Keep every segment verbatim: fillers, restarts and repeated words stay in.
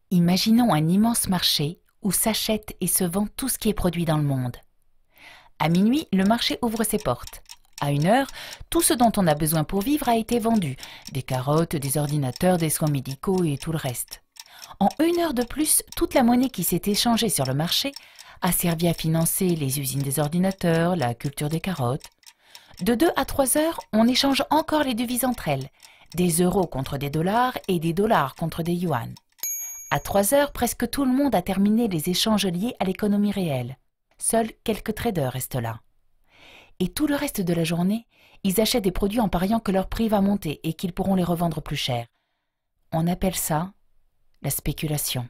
Imaginons un immense marché où s'achète et se vend tout ce qui est produit dans le monde. À minuit, le marché ouvre ses portes. À une heure, tout ce dont on a besoin pour vivre a été vendu. Des carottes, des ordinateurs, des soins médicaux et tout le reste. En une heure de plus, toute la monnaie qui s'est échangée sur le marché a servi à financer les usines des ordinateurs, la culture des carottes. De deux à trois heures, on échange encore les devises entre elles. Des euros contre des dollars et des dollars contre des yuans. À trois heures, presque tout le monde a terminé les échanges liés à l'économie réelle. Seuls quelques traders restent là. Et tout le reste de la journée, ils achètent des produits en pariant que leur prix va monter et qu'ils pourront les revendre plus cher. On appelle ça la spéculation.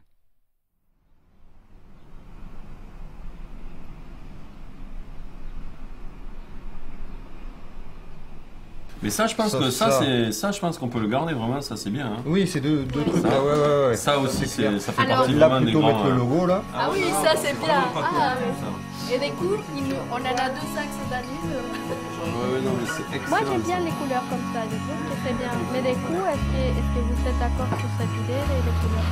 Mais ça, je pense ça, que ça, ça. c'est ça, je pense qu'on peut le garder vraiment. Ça, c'est bien. Hein. Oui, c'est deux, deux trucs. Ça, là, ouais, ouais, ouais. ça aussi, c'est, ça fait Alors, partie là, vraiment des plutôt grands. mettre le logo là. Ah oui, ça c'est bien. Ah, Ça. et des coups, il nous- on en a deux sacs cette année. Ouais, ouais, non, mais c'est excellent. Moi j'aime bien les couleurs comme ça, je trouve que c'est bien. Mais des coups, est-ce que, est-ce que vous êtes d'accord sur cette idée, les, les couleurs?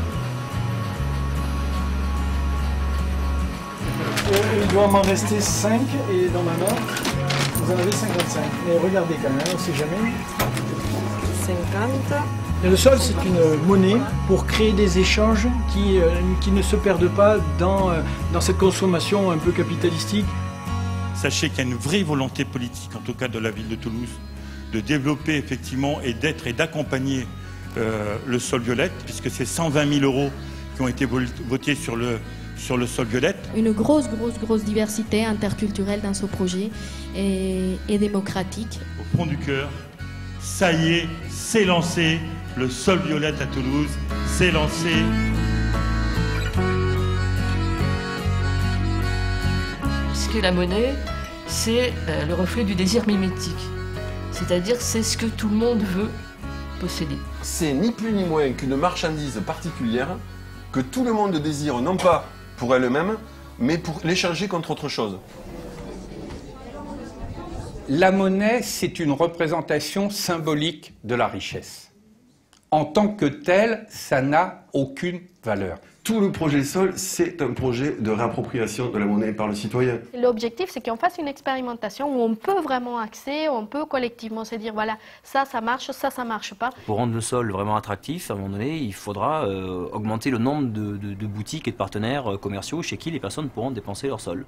Euh, il doit m'en rester cinq et dans ma main, vous en avez cinquante-cinq. Mais regardez quand même, on ne sait jamais. cinquante. Et le sol, c'est une monnaie pour créer des échanges qui, euh, qui ne se perdent pas dans, euh, dans cette consommation un peu capitalistique. Sachez qu'il y a une vraie volonté politique, en tout cas de la ville de Toulouse, de développer effectivement et d'être et d'accompagner euh, le sol violette, puisque c'est cent vingt mille euros qui ont été votés sur le, sur le sol violette. Une grosse, grosse, grosse diversité interculturelle dans ce projet et, et démocratique. Au fond du cœur, ça y est, c'est lancé, le sol violette à Toulouse, c'est lancé. Puisque la monnaie, c'est euh, le reflet du désir mimétique. C'est-à-dire c'est ce que tout le monde veut posséder. C'est ni plus ni moins qu'une marchandise particulière que tout le monde désire, non pas pour elle-même, mais pour l'échanger contre autre chose. La monnaie, c'est une représentation symbolique de la richesse. En tant que telle, ça n'a aucune valeur. Tout le projet Sol, c'est un projet de réappropriation de la monnaie par le citoyen. L'objectif, c'est qu'on fasse une expérimentation où on peut vraiment accéder, on peut collectivement se dire, voilà, ça, ça marche, ça, ça marche pas. Pour rendre le sol vraiment attractif, à un moment donné, il faudra euh, augmenter le nombre de, de, de boutiques et de partenaires euh, commerciaux chez qui les personnes pourront dépenser leur sol.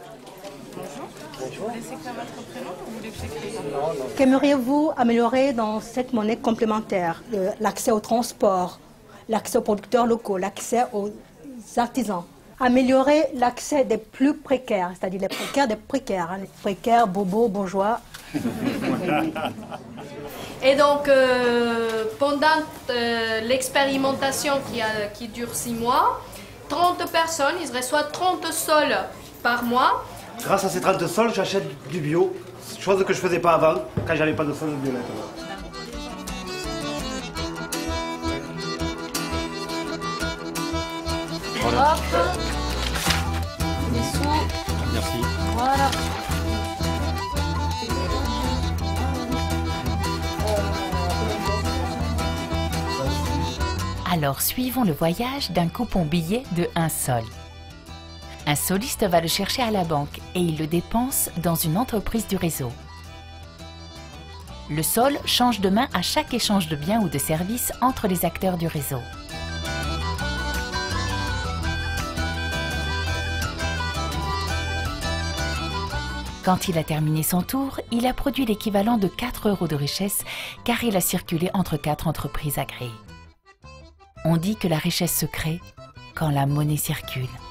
Qu'aimeriez-vous améliorer dans cette monnaie complémentaire? Le- L'accès au transport, l'accès aux producteurs locaux, l'accès aux artisans. Améliorer l'accès des plus précaires, c'est-à-dire les précaires des précaires, hein, les précaires, bobos, bourgeois. Et donc, euh, pendant euh, l'expérimentation qui, a- qui dure six mois, trente personnes, ils reçoivent trente sols par mois. Grâce à ces trente sols, j'achète du bio, chose que je ne faisais pas avant, quand j'avais pas de sol violette. Hop, des sous, Merci. voilà. Alors suivons le voyage d'un coupon billet de un sol. Un soliste va le chercher à la banque et il le dépense dans une entreprise du réseau. Le sol change de main à chaque échange de biens ou de services entre les acteurs du réseau. Quand il a terminé son tour, il a produit l'équivalent de quatre euros de richesse car il a circulé entre quatre entreprises agréées. On dit que la richesse se crée quand la monnaie circule.